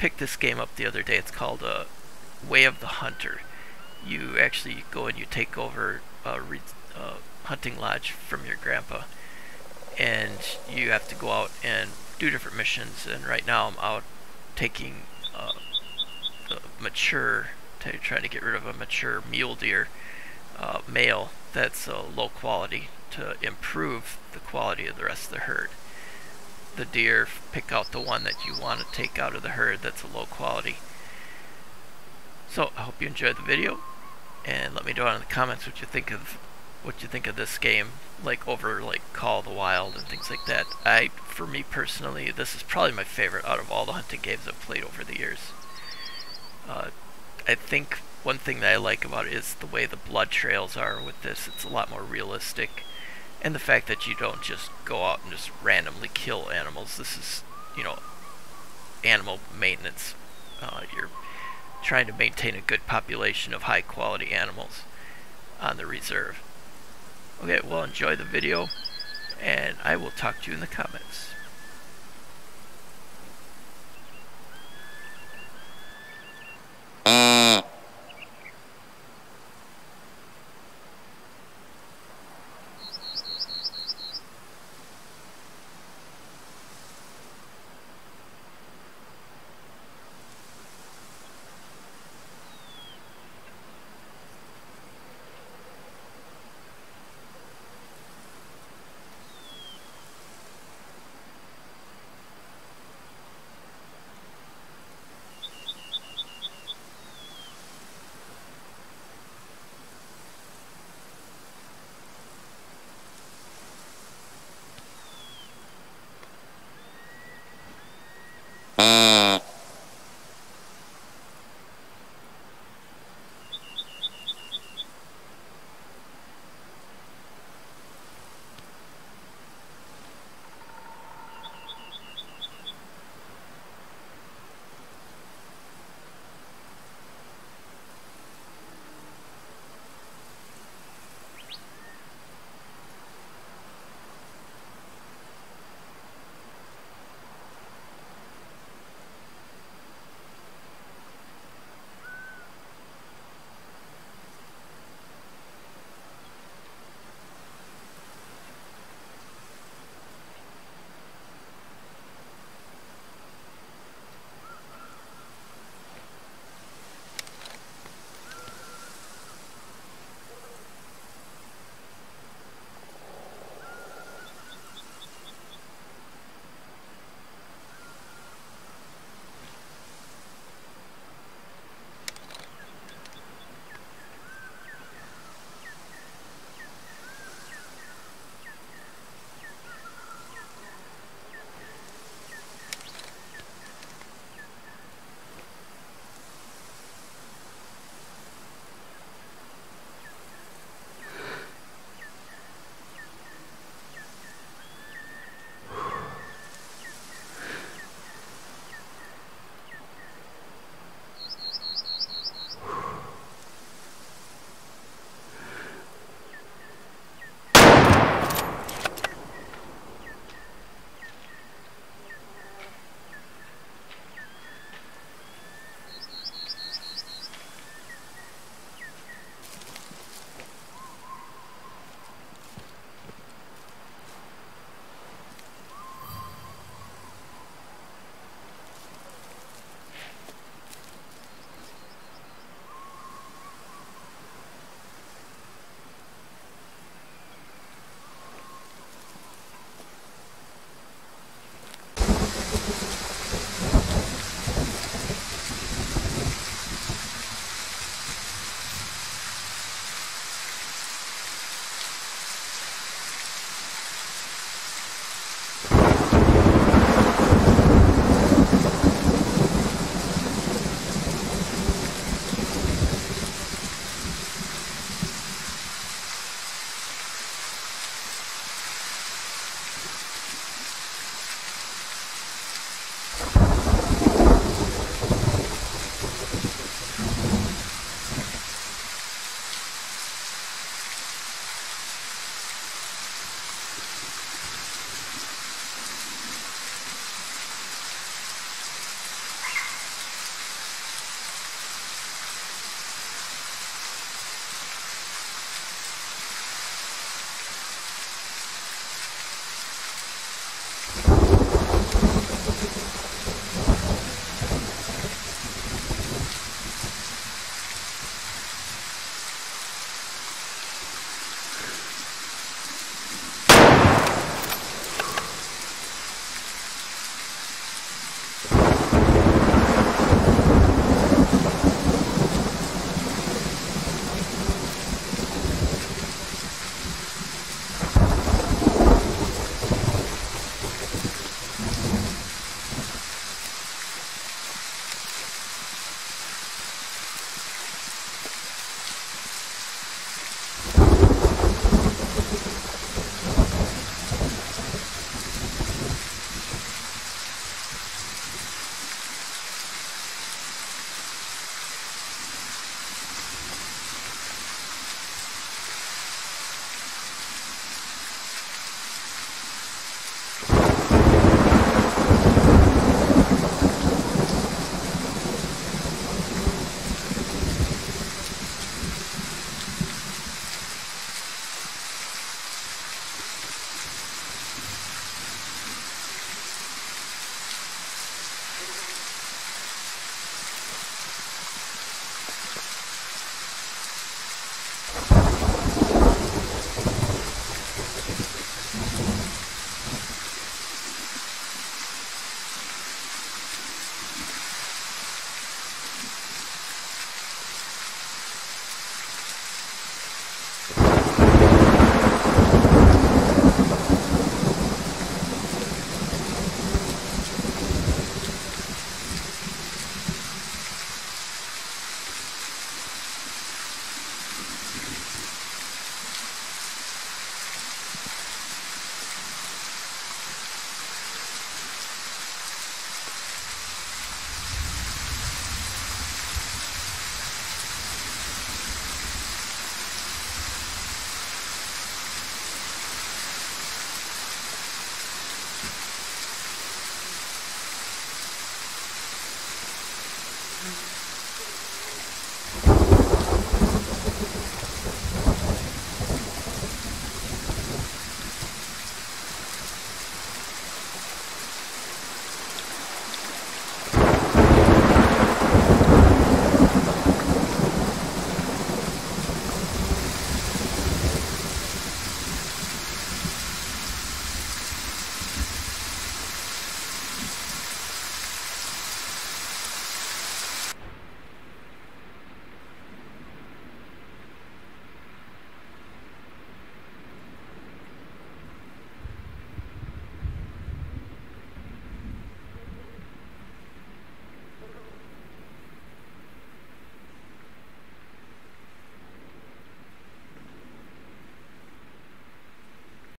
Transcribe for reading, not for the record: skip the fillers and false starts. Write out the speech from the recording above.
picked this game up the other day. It's called Way of the Hunter. You actually go and you take over a hunting lodge from your grandpa, and you have to go out and do different missions. And right now I'm out taking the mature, trying to get rid of a mature mule deer male that's low quality to improve the quality of the rest of the herd. The deer, pick out the one that you want to take out of the herd that's a low quality. So I hope you enjoyed the video, and let me know in the comments what you think of this game, like over like Call of the Wild and things like that. For me personally, this is probably my favorite out of all the hunting games I've played over the years. I think one thing that I like about it is the way the blood trails are with this. It's a lot more realistic, and the fact that you don't just go out and just randomly kill animals. This is, you know, animal maintenance. You're trying to maintain a good population of high quality animals on the reserve. Okay, well, enjoy the video, and I will talk to you in the comments.